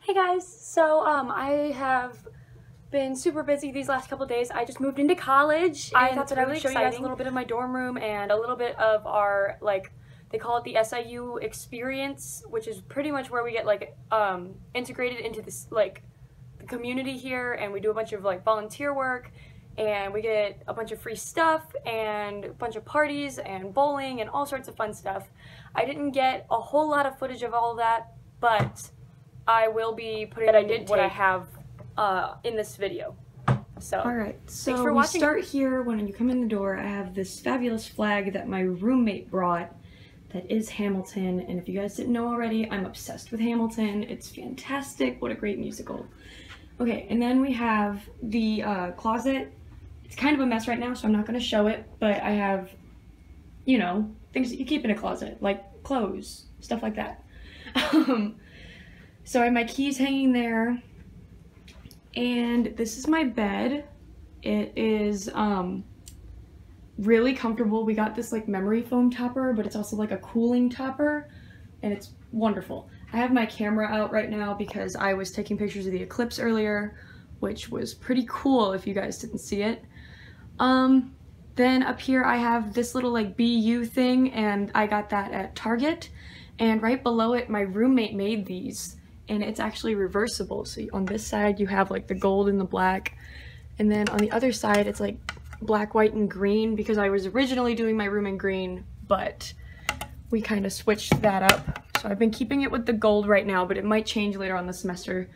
Hey guys, so I have been super busy these last couple days. I just moved into college. I thought that I would show you guys a little bit of my dorm room and a little bit of our, like, they call it the SIUe experience, which is pretty much where we get like integrated into this like the community here, and we do a bunch of like volunteer work, and we get a bunch of free stuff and a bunch of parties and bowling and all sorts of fun stuff. I didn't get a whole lot of footage of all of that, but I will be putting what I have in this video. So, alright, so thanks for we watching. start here. When you come in the door, I have this fabulous flag that my roommate brought that is Hamilton, and if you guys didn't know already, I'm obsessed with Hamilton. It's fantastic. What a great musical. Okay, and then we have the closet. It's kind of a mess right now, so I'm not going to show it, but I have, you know, things that you keep in a closet, like clothes, stuff like that. So I have my keys hanging there, and this is my bed. It is really comfortable. We got this like memory foam topper, but it's also like a cooling topper, and it's wonderful. I have my camera out right now because I was taking pictures of the eclipse earlier, which was pretty cool if you guys didn't see it. Then up here I have this little like BU thing, and I got that at Target, and right below it my roommate made these, and it's actually reversible. So on this side you have like the gold and the black, and then on the other side it's like black, white, and green, because I was originally doing my room in green, but we kind of switched that up. So I've been keeping it with the gold right now, but it might change later on the semester.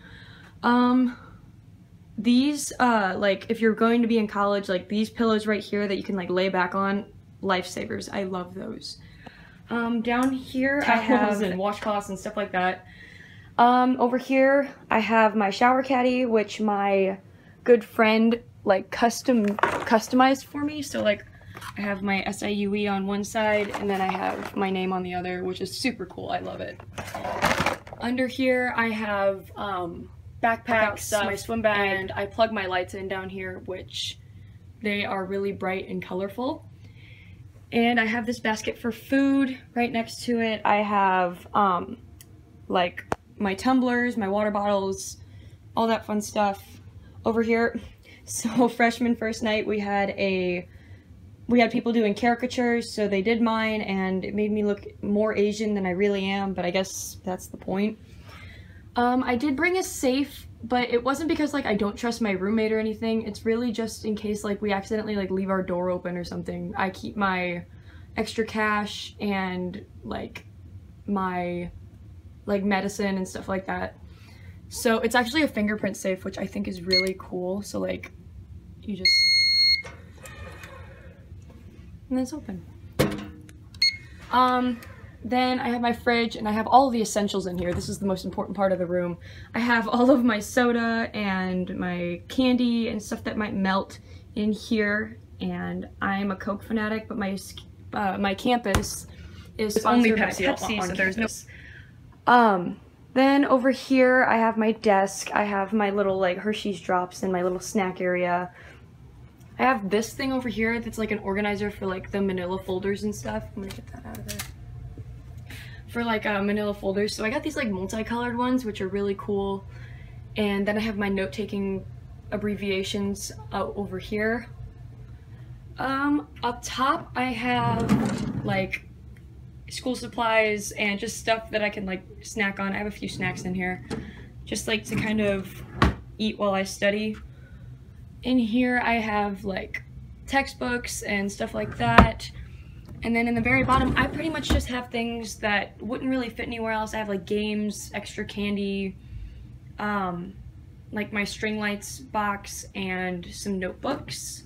These, like, if you're going to be in college, like, these pillows right here that you can, like, lay back on, lifesavers. I love those. Down here, I have and washcloths and stuff like that. Over here, I have my shower caddy, which my good friend, like, customized for me. So, like, I have my SIUe on one side, and then I have my name on the other, which is super cool. I love it. Under here, I have, backpacks, my swim bag, and I plug my lights in down here, which they are really bright and colorful. And I have this basket for food right next to it. I have like my tumblers, my water bottles, all that fun stuff. Over here, so freshman first night we had people doing caricatures, so they did mine, and it made me look more Asian than I really am, but I guess that's the point. I did bring a safe, but it wasn't because, like, I don't trust my roommate or anything. It's really just in case, like, we accidentally, like, leave our door open or something. I keep my extra cash and, like, my, like, medicine and stuff like that. So it's actually a fingerprint safe, which I think is really cool. So, like, you just... and then it's open. Then I have my fridge, and I have all of the essentials in here. This is the most important part of the room. I have all of my soda and my candy and stuff that might melt in here, and I'm a Coke fanatic, but my campus is sponsored by Pepsi, so there's no... Then over here I have my desk. I have my little like Hershey's drops and my little snack area. I have this thing over here that's like an organizer for like the manila folders and stuff. I'm gonna get that out of there. For like manila folders. So I got these like multicolored ones, which are really cool. And then I have my note-taking abbreviations over here. Up top I have like school supplies and just stuff that I can like snack on. I have a few snacks in here, just like to kind of eat while I study. In here I have like textbooks and stuff like that. And then in the very bottom, I pretty much just have things that wouldn't really fit anywhere else. I have like games, extra candy, like my string lights box, and some notebooks.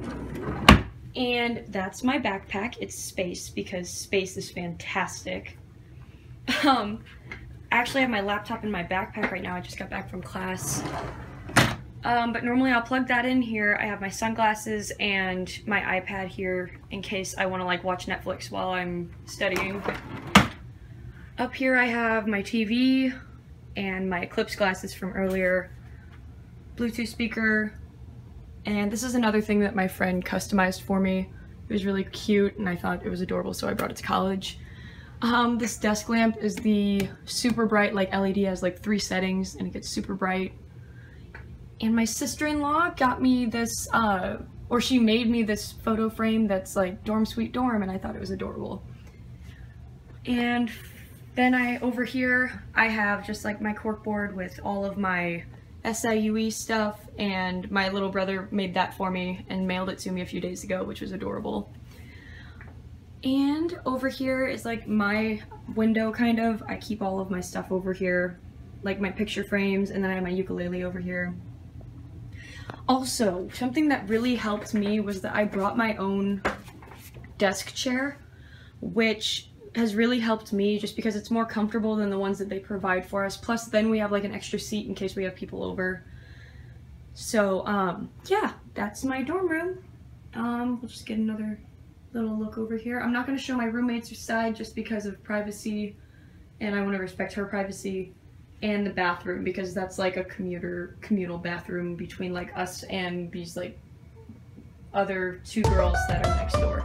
And that's my backpack. It's space, because space is fantastic. I actually have my laptop in my backpack right now. I just got back from class. But normally I'll plug that in here. I have my sunglasses and my iPad here in case I want to like watch Netflix while I'm studying. Up here I have my TV and my Eclipse glasses from earlier, Bluetooth speaker, and this is another thing that my friend customized for me. It was really cute and I thought it was adorable, so I brought it to college. This desk lamp is the super bright like LED, has like 3 settings and it gets super bright. And my sister-in-law got me this, or she made me this photo frame that's like dorm sweet dorm, and I thought it was adorable. And then over here I have just like my corkboard with all of my SIUe stuff, and my little brother made that for me and mailed it to me a few days ago, which was adorable. And over here is like my window, kind of. I keep all of my stuff over here, like my picture frames, and then I have my ukulele over here. Also, something that really helped me was that I brought my own desk chair, which has really helped me just because it's more comfortable than the ones that they provide for us. Plus, then we have like an extra seat in case we have people over. So, yeah, that's my dorm room. We'll just get another little look over here. I'm not going to show my roommate's side just because of privacy, and I want to respect her privacy, and the bathroom because that's like a communal bathroom between like us and these like other 2 girls that are next door.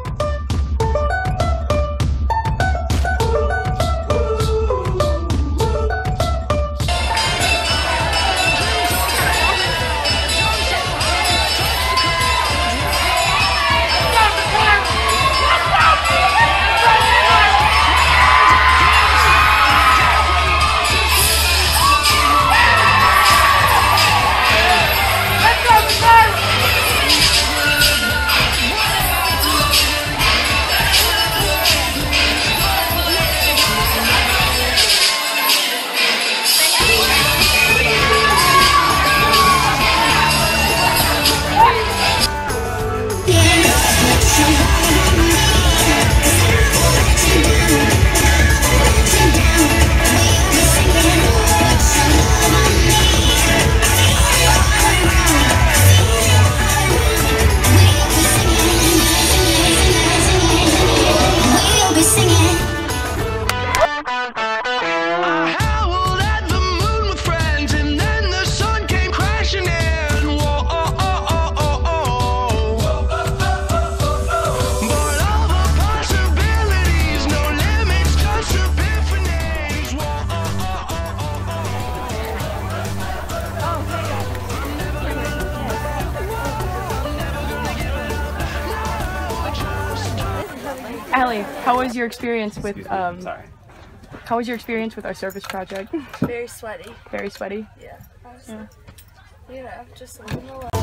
Allie, how was your experience with how was your experience with our service project? Very sweaty. Very sweaty? Yeah. Yeah. You know, just leave me alone.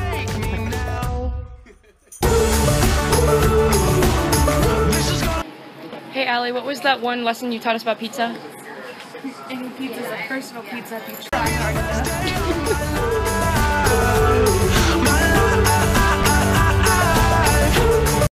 Hey Allie, what was that one lesson you taught us about pizza? Any pizza is a personal pizza if you try hard enough.